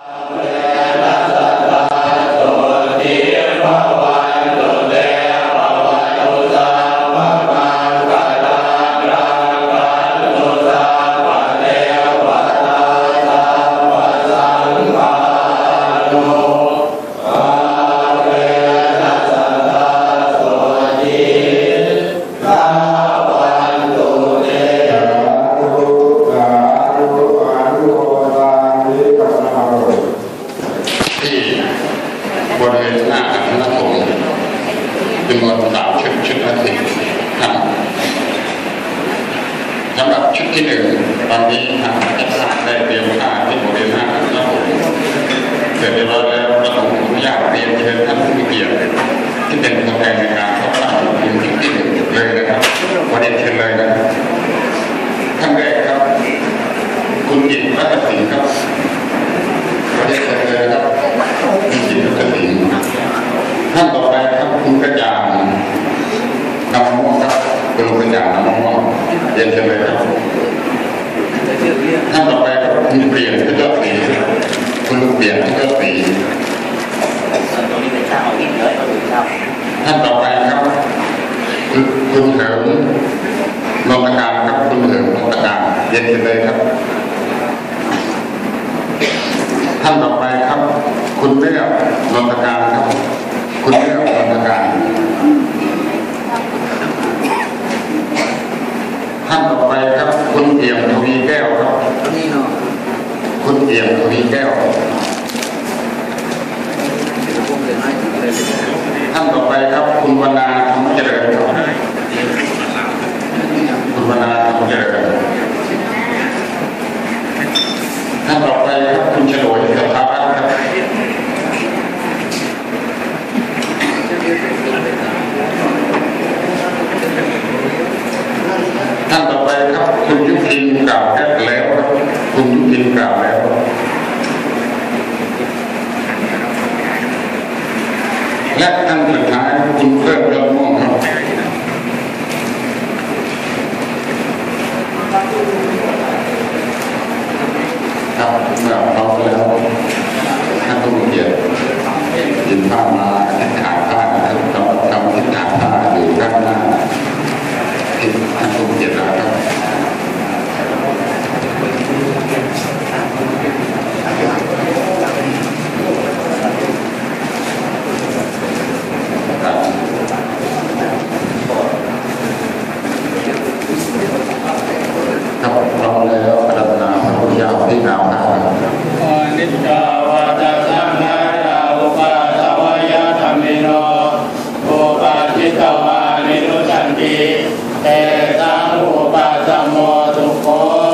สำหรับชุดที่หนึ่งตอนนี้ทางอาจารย์ได้เตรียมผ้าที่บริเวณหน้านะครับเสร็จเรียบร้อยแล้วก็ต้องอนุญาตเรียนเชิญท่านผู้มีเกียรติที่เป็นตัวแทนในการเข้าตั้งชุดที่หนึ่งเลยนะครับขอเรียนเชิญเลยนะท่านแรกครับคุณจิตรรัตน์สิงห์ครับขอเรียนเชิญเลยนะครับคุณจิตรรัตน์สิงห์ท่านต่อไปครับคุณกระจ่างนำม่วงครับคุณกระจ่างนำม่วงเรียนเชิญเลยครับท่านต่อไปครับคุณเปลี่ยนพระเจ้าศรีคุณเปลี่ยนพระเจ้าศรีท่านต่อไปครับคุณเหิมนนทการครับคุณเหิมนนทการเรียนเชิญเลยครับท่านต่อไปครับคุณเลี้ยวนนทการครับคุณเลี้ยวนนทการท่านต่อไปครับคุณเอี่ยมทวีแก้วครับคุณเอี่ยมทวีแก้วท่านต่อไปครับคุณวรรณาธรรมเจริญครับคุณวรรณาธรรมเจริญท่านต่อไปครับคุณฉลวยสัทธารัตน์ครับท่านต่อไปครับคุณยุพินกล่าวแล้วครับคุณยุพินกล่าวแล้วและท่านสุดท้ายคุณเพิ่มยอดม่วงครับครับเมื่อพร้อมแล้วท่านผู้มีเกียรติยินผ้ามาทิศทางผ้านะครับทำทิศทางผ้าอยู่ด้านหน้าที่ท่านผู้มีเกียรตินะครับที่กล่าวหานิจจาวาตสังขาราอุปาทวยธรรมิโนอุปาทิตวานิรุชันติเตสังอุปาสโมทุโข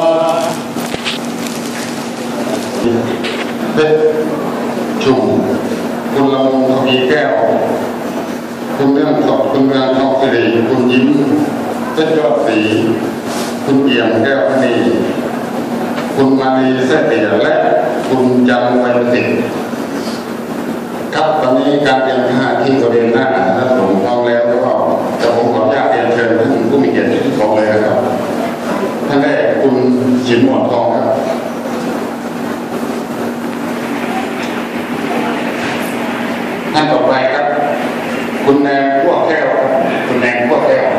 เป็นชุมคุณละมุงทวีแก้วคุณเรื่องสดคุณเรื่องทองสิริคุณยิ้มเป็นยอดสีคุณเอี่ยมแก้วพนีคุณมาลีเสถียรและคุณจันไวสิทธิ์ครับตอนนี้การเตรียมผ้าที่บริเวณหน้าท่านสมพร้อมแล้วก็จะผมขออนุญาตเรียนเชิญท่านผู้มีเกียรติที่สองเลยนะครับท่านแรกคุณฉิมหมอนทองครับท่านต่อไปครับคุณแนงพวกแก้วคุณแนงพวกแก้ว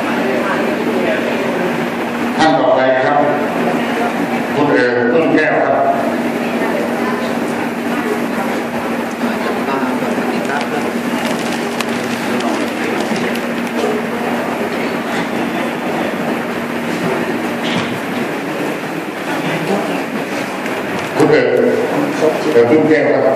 ท่านต่อไปครับคุณต้นแก้วครับคุณต้นแก้วครับ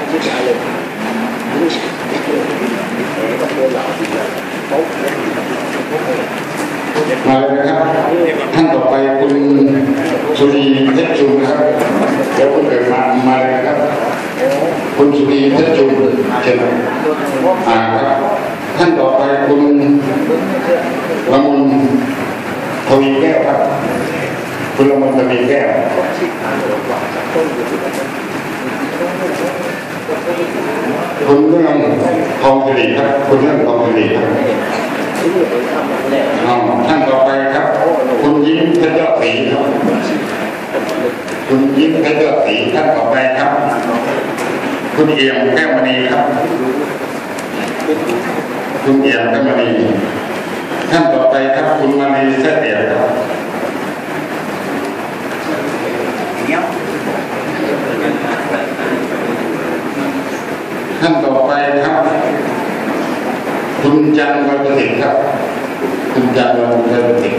มาเลยนะครับท่านต่อไปคุณสุรีเพชรจุลนะครับเดี๋ยวคุณมาเลยนะครับคุณสุรีเพชรจุลเชิญครับท่านต่อไปคุณละมุนทวีแก้วครับคุณละมุนทวีแก้วคุณเรื่องทองสิริครับคุณเรื่องทองสิริครับท่านต่อไปครับคุณยิ้มเพชรยอดศรีครับคุณยิ้มเพชรศรีท่านต่อไปครับคุณเอี่ยมแก้วมณีครับคุณเอี่ยมแก้วมณีท่านต่อไปครับคุณมณีเสถียรครับท่านต่อไปครับคุณจันทร์วัยประสิทธิ์ครับคุณจันทร์วัยประสิทธิ์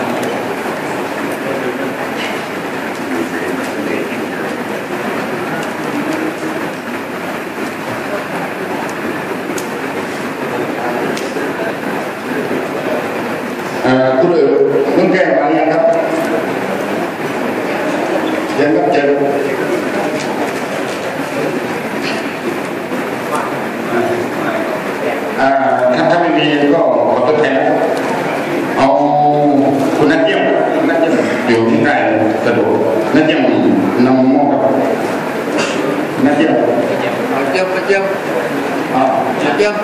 คุณต้องแก้มาอย่างครับยังครับเจอถ้าไม่มีก็ขอตัวแทนเอาคุณนักเยี่ยมนักเยี่ยมอยู่ที่ใกล้สะดวกนักเยี่ยมนำมอบครับนักเยี่ยมเยี่ยมเยี่ยมเยี่ยม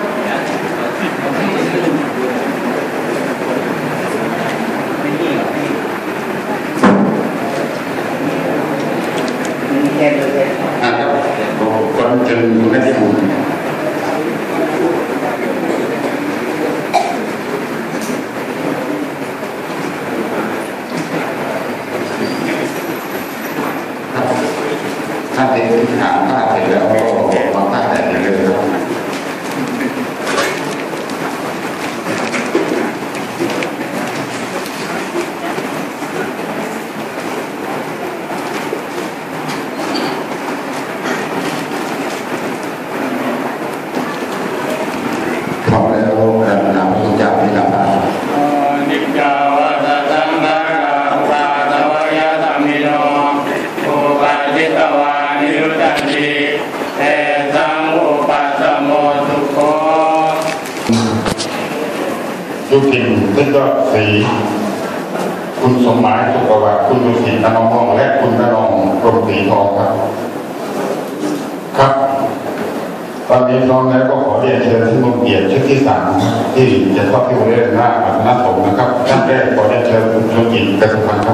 ครับก่อนจะนักเยี่ยมถ้าเด็กถามผ้าเสร็จแล้วก็วางผ้าแต่งเลยครับพร้อมแล้วการนำพระเจ้าที่นำมานิจจาวะสังฆาปะตวายะธรรมิโนอุปาทิตวานิรุตติเตสังอุปัสสโมสุโขยุพินเพชรศรีคุณสมหมายสุขวัฒน์คุณดุสิตนนท์และคุณณรงค์กรมศรีทองครับครับตอนนี้พร้อมแล้วก็ขอเรียนเชิญที่มุมเกียรติชุดที่3ที่จะทอดที่บริเวณหน้าอัครสงฆ์นะครับท่านแรกขอเรียนเชิญคุณชุกิจกระสุพันธ์ครับ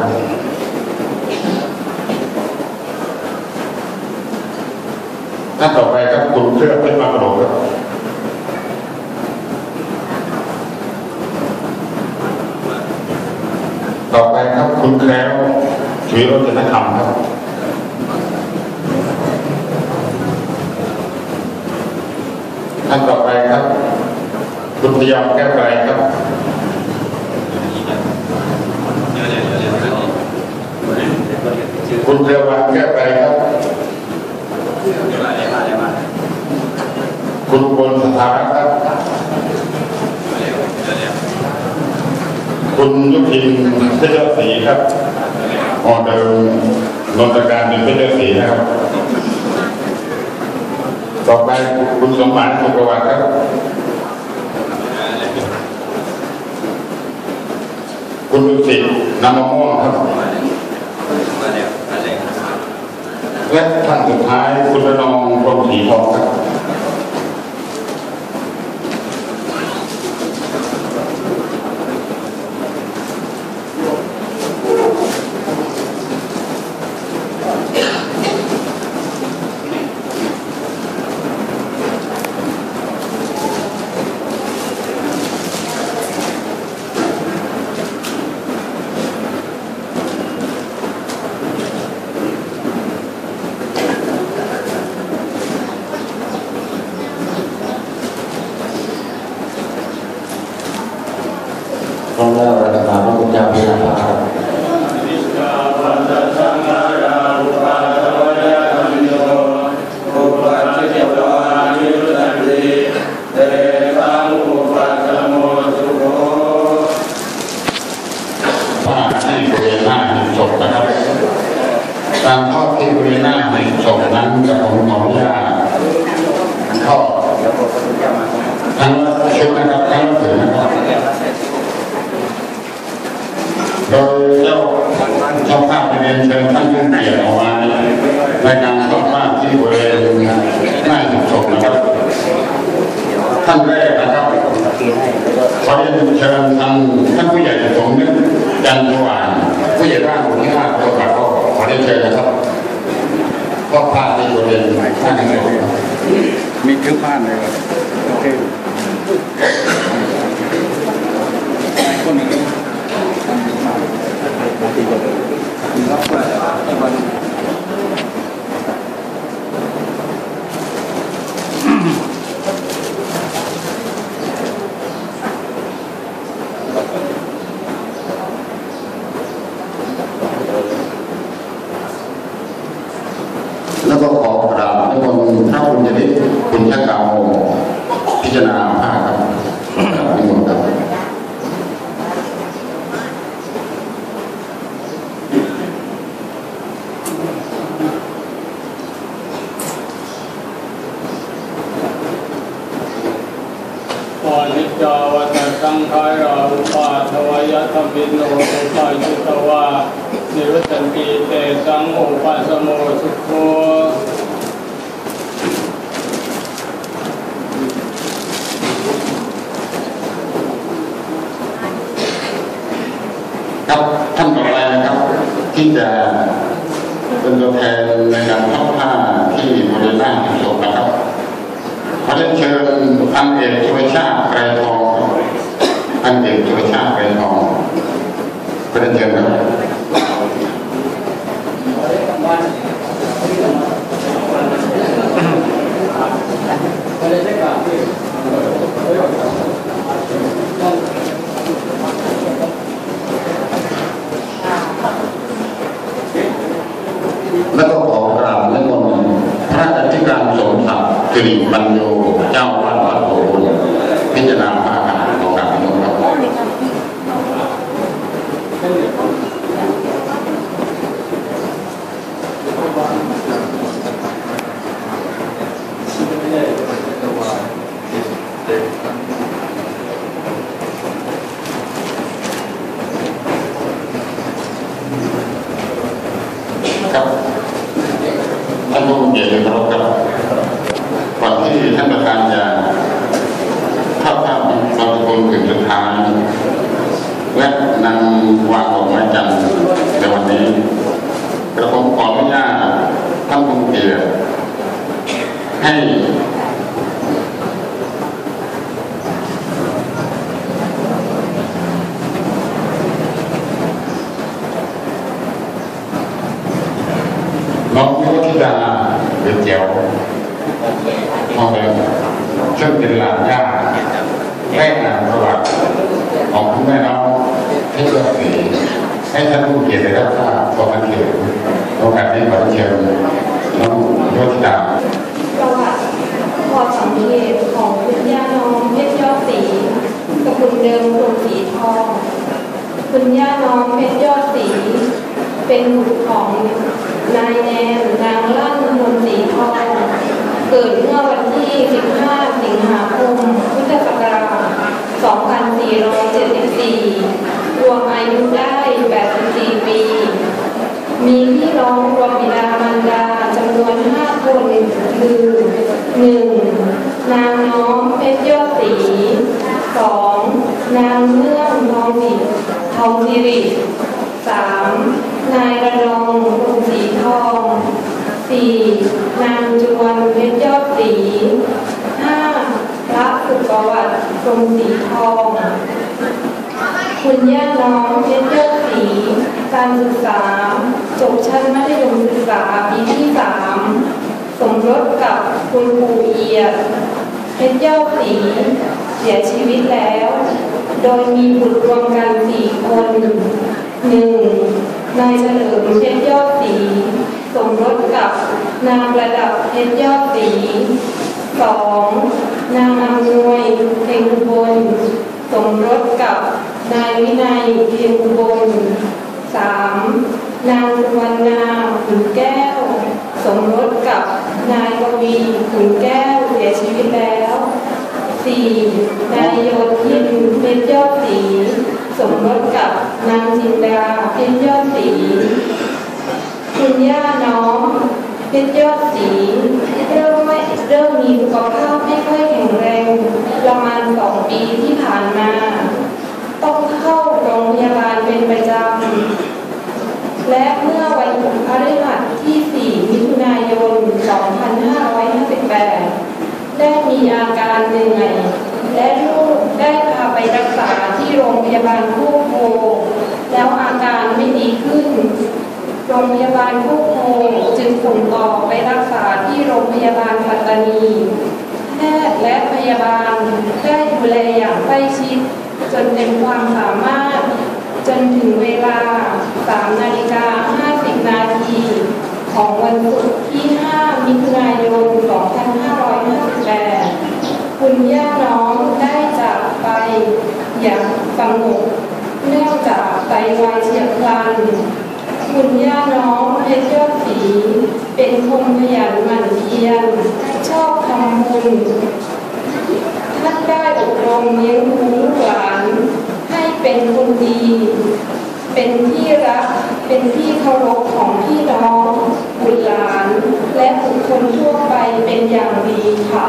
ท่านต่อไปครับคุณเครือเพชรมากระโดดครับต่อไปครับคุณแคล้วชุยรจนธรรมครับท่านต่อไปครับคุณพยอมแก้วไกรครับคุณเทวันแก้วไกรครับคุณบนสถานะครับคุณยุพินเพชรศรีครับออเดิมนนทการเป็นเพชรศรีนะครับต่อไปคุณสมหมายสุขวัฒน์ครับคุณดุสิตนำมะม่วงครับและท่านสุดท้ายคุณณรงค์กรมศรีทองครับพร้อมแล้วเราจะถามพระคุณเจ้าพิจารณาครับการทอดที่บริเวณหน้าในศพนั้นกับของหมอยาทอดทั้งชุดนะครับทั้งผืนนะครับโดยเจ้าภาพเรียนเชิญท่านผู้เกียรติออกมาในการทอดผ้าที่บริเวณหน้าศพนะครับท่านแรกนะครับขอเรียนเชิญท่านผู้ใหญ่สมนึกจันทร์สว่างผู้ใหญ่บ้านหมู่ที่5จังหวัดก็ขอเรียนเชิญนะครับก็พาไปบริเวณข้างในมีเครื่องผ่านเลยโอเคคนหนึ่งรับไปแล้วก็ขอกราบนิมนต์พระบุญยฤทธิ์คุณชะกาโมพิจารณาผ้าครับกราบนิมนต์ครับนิจจาวัฏสังขาราอุปาทวยธรรมิโนอุปายุตวานิรุตตันติเตสังอุปาสโมสุโขครับท่านต่อไปนะครับที่จะเป็นตัวแทนในการทอดผ้าที่บริเวณหน้าศพนะครับขอเรียนเชิญพันเอกสุรชาติไกรทองพันเอกสุรชาติไกรทองขอเรียนเชิญครับแล้วก็ขอกราบนิมนต์พระอธิการสมศักดิ์สิริปัญโยเจ้าวัดวัดโพธิ์พิจารณาผ้าของกราบนิมนต์ครับครับท่านผู้มีเกียรติครับก่อนที่ท่านประธานจะเข้าภาพบางคนถึงสุดท้ายและนำวางดอกไม้จันทร์ในวันนี้กระผมขออนุญาตท่านผู้มีเกียรติให้น้องยุวธิดาเดือดเจียวมองเลยซึ่งเป็นหลานย่าได้อ่านประวัติของคุณแม่น้องที่เกิดสีให้ท่านผู้เกียรติได้รับทราบขอพันเกียรติโอกาสนี้ขอเชิญน้องยุวธิดาประวัติพอสังเกตของคุณย่าน้องเพชรยอดศรีกับคุณเดิมกรมสีทองคุณย่าน้องเพชรยอดศรีเป็นบุตรของนายแนนนางลั่นมนสีทองเกิดเมื่อวันที่ 15 สิงหาคม พุทธศักราช 2474 รวมอายุได้ 84 ปี มีพี่น้องรวมบิดามารดาจำนวน 5 คนคือ 1. นางน้อมเพชรยอดศรี 2. นางเมื่องทองสิริ 3. นายระนองกรมสีทอง 4. นางจวนเพชรยอดศรี 5. พระสุประวัติกรมสีทองคุณย่าน้องเพชรยอดศรีการศึกษาจบชั้นมัธยมศึกษาปีที่ 3 สมรสกับคุณครูเอียดเพชรยอดศรีเสียชีวิตแล้วโดยมีบุตรรวมกัน 4 คน 1. นายเฉลิมเพชรยอดศรีสมรสกับนางประดับเพชรยอดศรี 2. นางอำนวยเพ็งอุบลสมรสกับนายวินัยเพ็งอุบล 3. นางสุวรรณาขุนแก้วสมรสกับนายกวีขุนแก้วเสียชีวิตแล้ว 4. นายโยธินเพชรยอดศรีสมรสกับนางจินดาเพชรยอดศรีคุณย่าน้องเพชรยอดศรีเริ่มมีสุขภาพไม่ค่อยแข็งแรงประมาณ 2 ปีที่ผ่านมาต้องเข้าโรงพยาบาลเป็นประจำและเมื่อวันพฤหัเหนื่อยและลูกได้พาไปรักษาที่โรงพยาบาลโคกโพแล้วอาการไม่ดีขึ้นโรงพยาบาลโคกโพจึงส่งต่อไปรักษาที่โรงพยาบาลปัตตานีแพทย์และพยาบาลได้ดูแลอย่างใกล้ชิดจนเต็มความสามารถจนถึงเวลา 3:50 นาทีของวันศุกร์ที่ 5 มิถุนายน 2558 คุณย่าน้องได้จากไปอย่างสงบเนื่องจากไตวายเฉียบพลันคุณย่าน้องเพชรยอดศรีเป็นคนขยันหมั่นเพียรชอบทำบุญท่านได้อบรมเลี้ยงดูลูกหลานให้เป็นคนดีเป็นที่รักเป็นที่เคารพของพี่น้องบุตรหลานและบุคคลทั่วไปเป็นอย่างดีค่ะ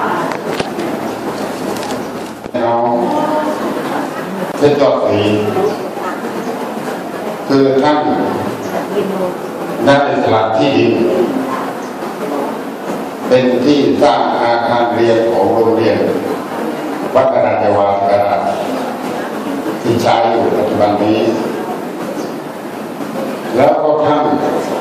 น้องเพชรยอดศรีคือท่านได้สละที่ดินเป็นที่สร้างอาคารเรียนของโรงเรียนวัดกระดาวาสระที่ใช้อยู่ปัจจุบันนี้แล้วก็ท่าน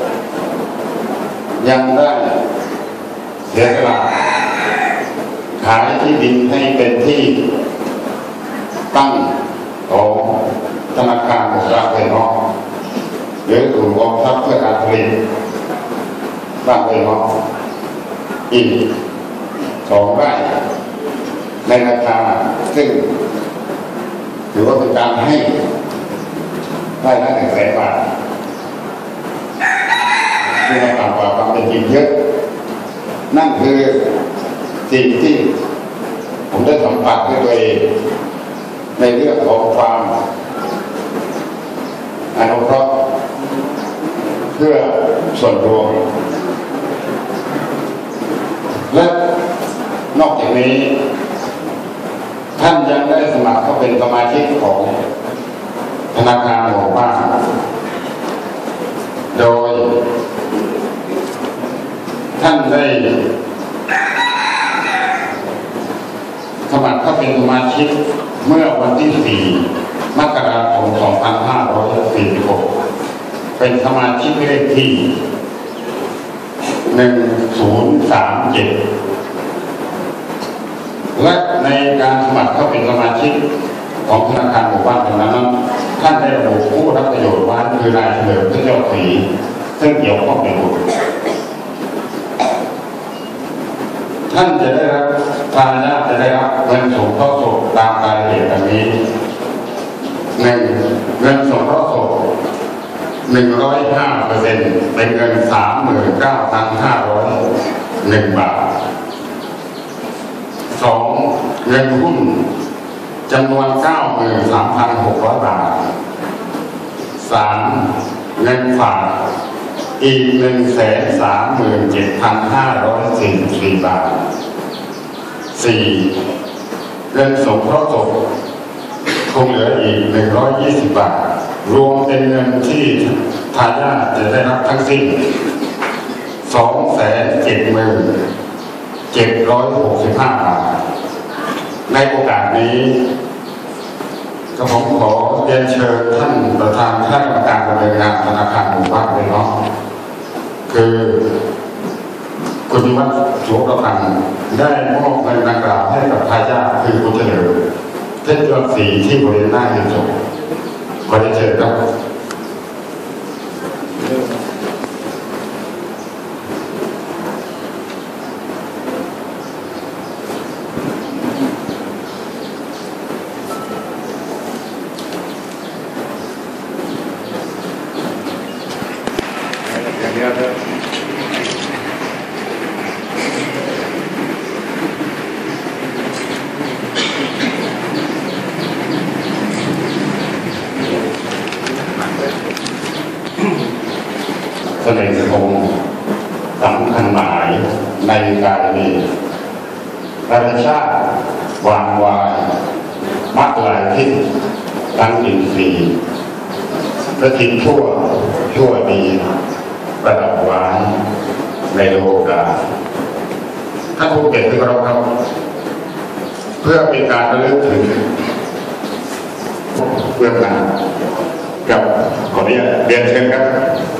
ยังได้เสียสละขายที่ดินให้เป็นที่ตั้งของธนาคารของรัฐเลยเนาะหรือศูนย์รวมทรัพย์เพื่อการผลิตบ้านเลยเนาะอีก2 ไร่ในราคาซึ่งถือว่าเป็นการให้ได้ละ100,000 บาทซึ่งต่ำกว่าความเป็นจริงเยอะนั่นคือสิ่งที่ผมได้สัมผัสด้วยตัวเองในเรื่องของความอนุเคราะห์เพื่อส่วนรวมและนอกจากนี้ท่านยังได้สมัครเข้าเป็นสมาชิกของธนาคารหมู่บ้านโดยท่านได้สมัครเข้าเป็นสมาชิกเมื่อวันที่ 4 มกราคม 2546 เป็นสมาชิกเลขที่ 1037 และในการสมัครเข้าเป็นสมาชิกของธนาคารหมู่บ้านตรงนั้นท่านได้ระบุผู้รับประโยชน์ไว้คือนายเฉลิมเพชรยอดศรีซึ่งเกี่ยวข้องเป็นบุตรท่านจะได้รับทายาทจะได้รับเงินสงเคราะห์ศพตามรายละเอียดดังนี้ 1. เงินสงเคราะห์ศพ 105% เป็นเงิน 39,501 บาท 2. เงินหุ้นจำนวน 93,600 บาท 3. เงินฝากอีก 137,544 บาท 4. เงินสงเคราะห์ศพคงเหลืออีก120 บาทรวมเป็นเงินที่ทายาทจะได้รับทั้งสิ้น 270,765 บาทในโอกาสนี้ก็ผมขอเรียนเชิญท่านประธานคณะกรรมการดำเนินงานธนาคารหมู่บ้านเลยเนาะคือคุณวิวัฒน์โสประพันธ์ได้มอบเงินดังกล่าวให้กับทายาทคือคุณเฉลิมเพชรยอดศรีที่บริเวณหน้าหีบศพขอเรียนเชิญครับแสดงธงสำคัญหมายในการนี้ประชาติวางวายมักหลายทิศทั้งอินทรีย์และทิศชั่วดีประดับไว้ในโลกาท่านผู้เกียรติที่เคารพครับพื่อเป็นการระลึกถึงเบื้องหน้ากับขออนุญาตเรียนเชิญครับ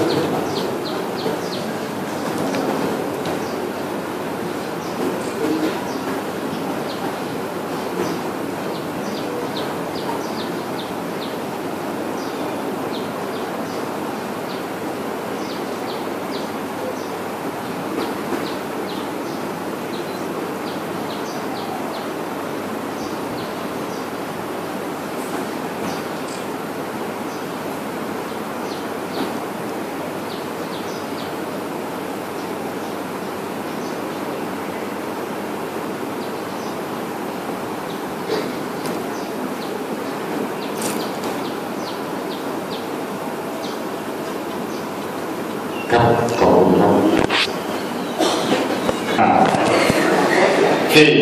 ครับขอบคุณครับที่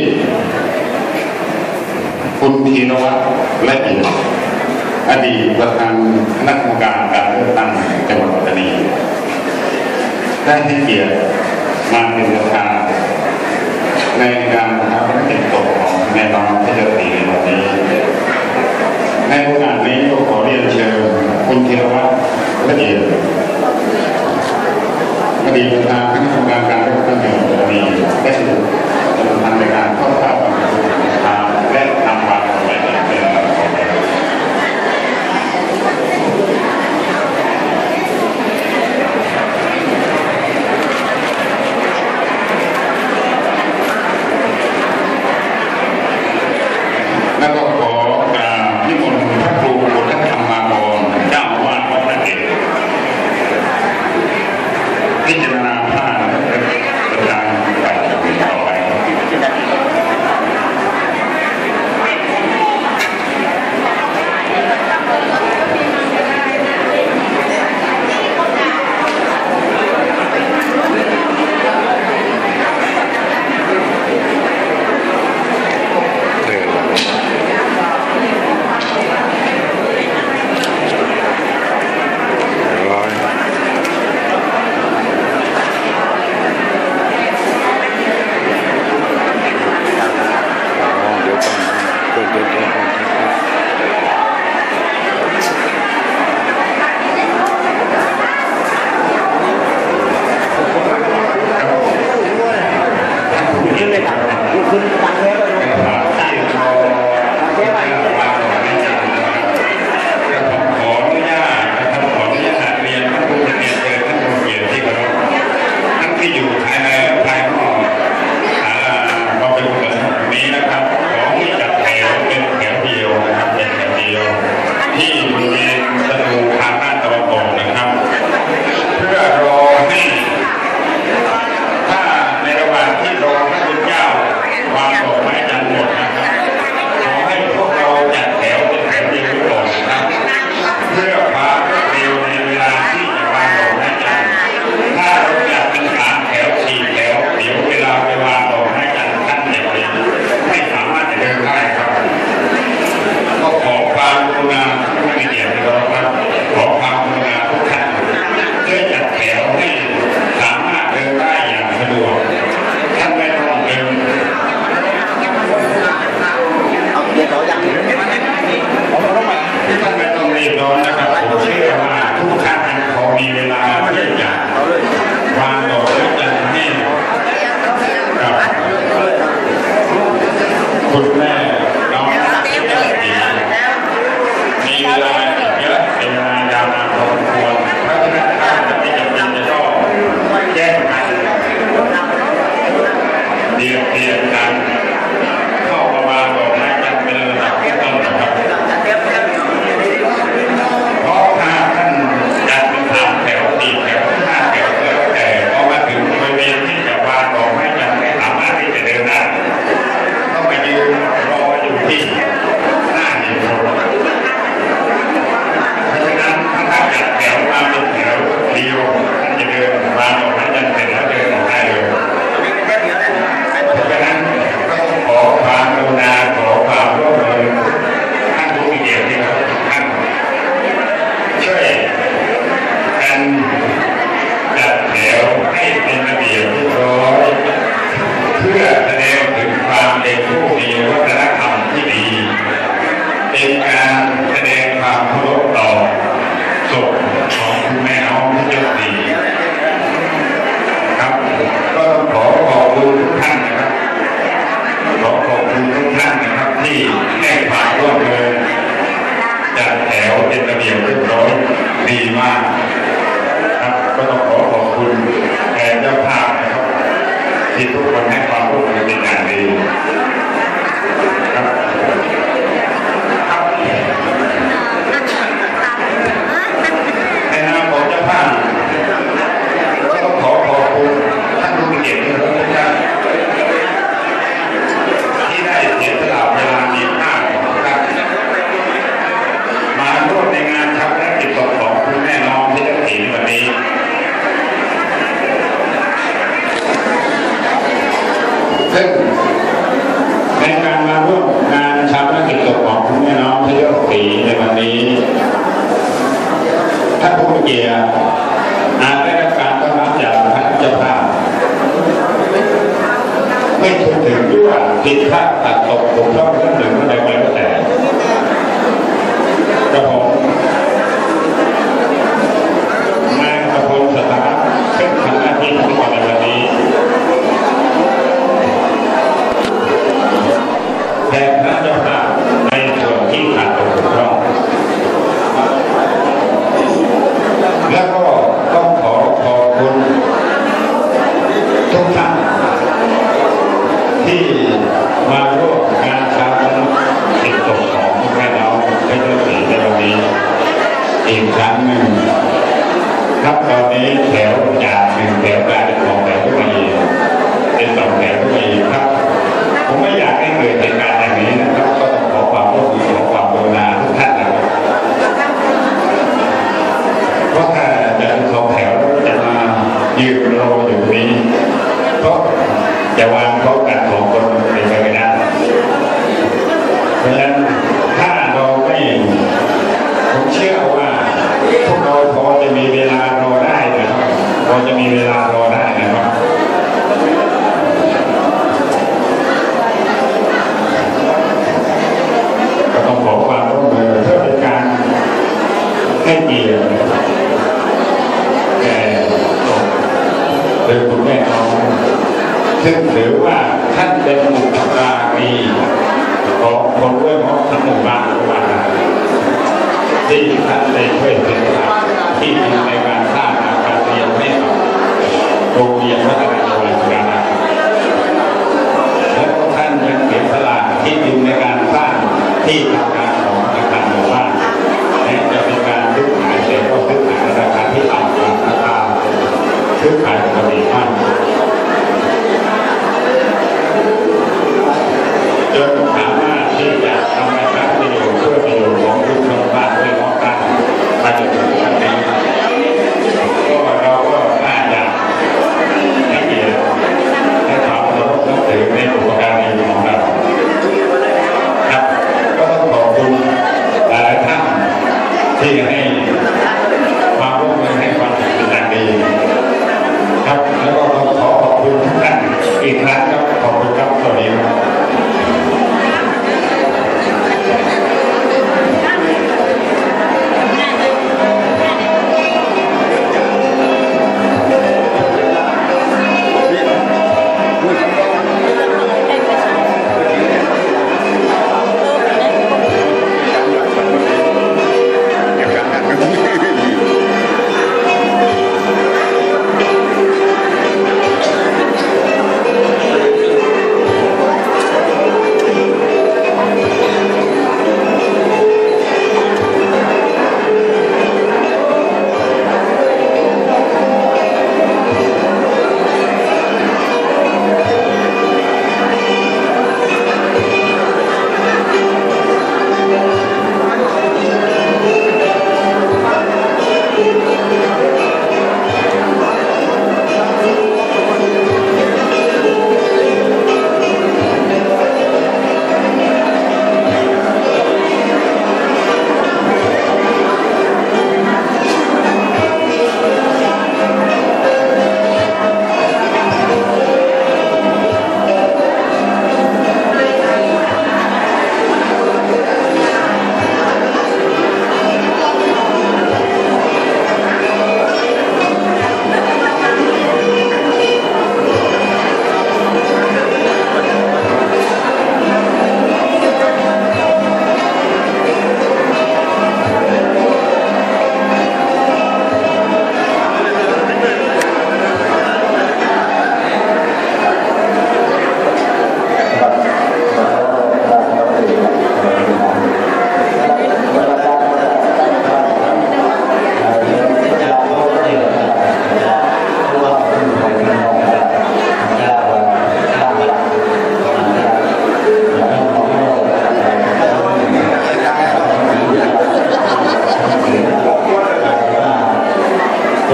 คุณธีรวัฒน์และเอียดอดีตประธานคณะกรรมการการเลือกตั้งจังหวัดปัตตานีได้ให้เกียรติมาเป็นประธานในการประทับรับเป็นตกของในตอนที่จะตีในวันนี้ในโอกาสนี้ก็ขอเรียนเชิญคุณธีรวัฒน์และเอียดอดีตประธานคณะกรรมการการเลือกตั้งจังหวัดปัตตานีได้ถูกดำเนินในการเข้าเข้าทางและทำวางไว้ในเดือนแล้วก็ขอกราบนิมนต์พระครูพุทธธรรมากรเจ้าอาวาสวัดพระเกศพิจารณาผ้าประธานฝ่ายต่อไปคุณแม่น้องมีการแสดงความเคารพต่อศพของคุณแม่น้องที่ยศดีครับก็ต้องขอขอบคุณทุกท่านนะครับขอขอบคุณทุกท่านนะครับที่ให้ความร่วมมือจัดแถวเป็นระเบียบเรียบร้อยดีมากครับก็ต้องขอขอบคุณแทนเจ้าภาพนะครับที่ทุกคนให้ความร่วมมือเป็นอย่างดีครับในนามของเจ้าภาพก็ต้องขอขอบคุณท่านผู้มีเกียรติทุกท่านที่ได้เสียสละเวลามีค่าของทุกท่านมาร่วมในงานชาปนกิจศพของคุณแม่น้องที่ได้ถึงวันนี้ซึ่งในการมาร่วมงานชาปนกิจศพของคุณแม่น้องที่ได้ถึงในวันนี้ท่านผู้มีเกียรติอาจได้รับการต้อนรับจากท่านเจ้าภาพไม่ถูกถึงด้วยผิดพลาดตัดตกถูกต้องเรื่องหนึ่งอะไรไปก็แต่กระผมนายกระพงศ์สตาร์ซึ่งทำหน้าที่ทุกวันในวันนี้แทนท่านเจ้าภาพในส่วนที่ขาดตกถูกต้องแล้วก็ต้องขอขอบคุณทุกท่านที่มาร่วมงานชาปนกิจศพของคุณแม่น้องที่ได้ถึงในวันนี้อีกครั้งหนึ่งครับตอนนี้แถวจากหนึ่งแถวกลายเป็นสองแถวขึ้นมาอีกเป็นสองแถวขึ้นมาอีกครับผมไม่อยากให้เกิดเหตุการณ์อย่างนี้นะครับก็ต้องขอความร่วมมือขอความกรุณาทุกท่านนะครับเพราะถ้าจะเป็นสองแถวจะมายืนรออยู่นี้ก็จะวางพร้อมกันของคนเป็นไปไม่ได้เพราะฉะนั้นถ้าเราไม่ผมเชื่อว่าพวกเราพอจะมีเวลารอได้นะครับพอจะมีเวลารอได้นะครับก็ต้องขอความร่วมมือเพื่อเป็นการให้เกียรติแก่โดยคุณแม่น้องซึ่งถือว่าท่านเป็นบุคลากรของคนด้วยของทั้งหมู่บ้านที่ท่านได้ช่วยเหลือที่ดินในการสร้างอาคารเรียนให้กับโรงเรียนวัฒนธรรมการและท่านยังเสียสละที่ดินในการสร้างที่ทำการของอาคารหมู่บ้านและจะเป็นการซื้อขายแต่ก็ซื้อขายในราคาที่ต่ำกว่าราคาซื้อขายปกติมากจนสามารถที่จะทำให้ใช้ประโยชน์เพื่อประโยชน์ของทุกชนบ้านด้วยน้องกันมาจนถึงวันนี้ก็เราก็น่าจะให้เกียรติให้ความเคารพนับถือในบุพการีของเราครับก็ต้องขอบคุณหลายท่านที่ให้ความร่วมมือให้ความเป็นอย่างดีครับแล้วก็ขอขอบคุณทุกท่านอีกครั้งครับขอบคุณครับสวัสดีครับก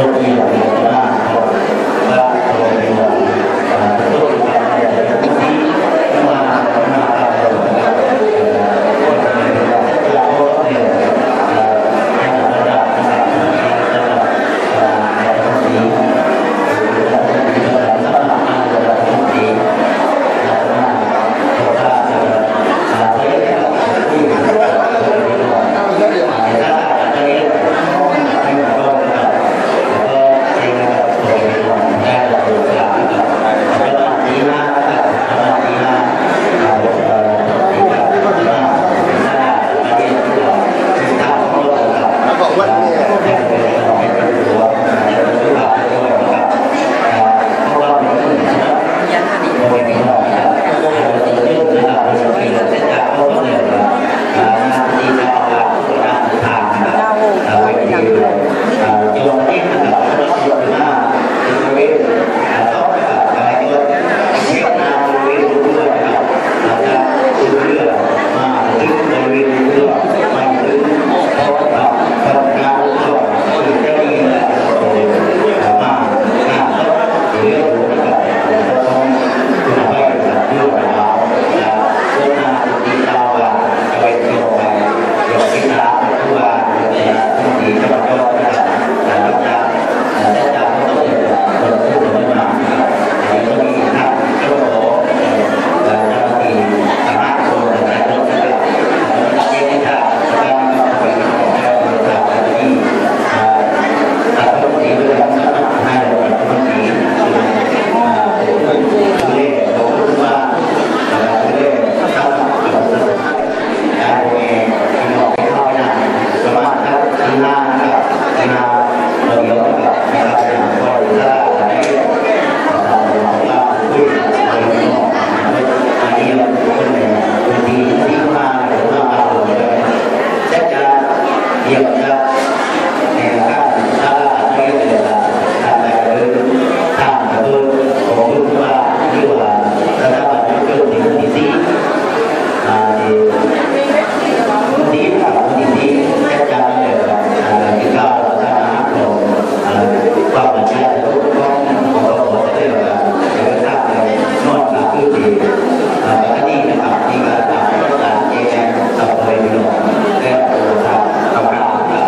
เ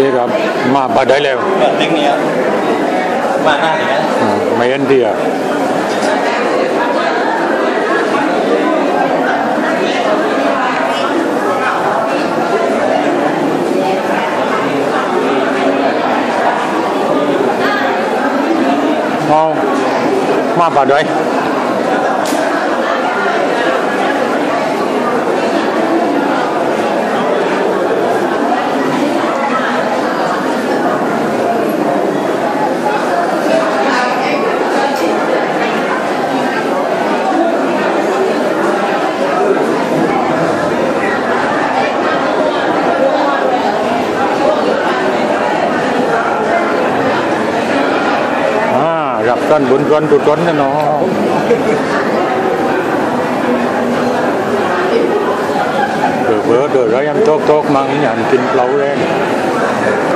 ดีครับมาปะได้แล้วติ๊กเนี้ยมาหน้าเลยนะไม่เห็นเดียมาปะได้รับต้นบุญก้นตุดก้นนะเนาะเดือดร้อนยังโต๊กมังอย่างกินเปล่าแรง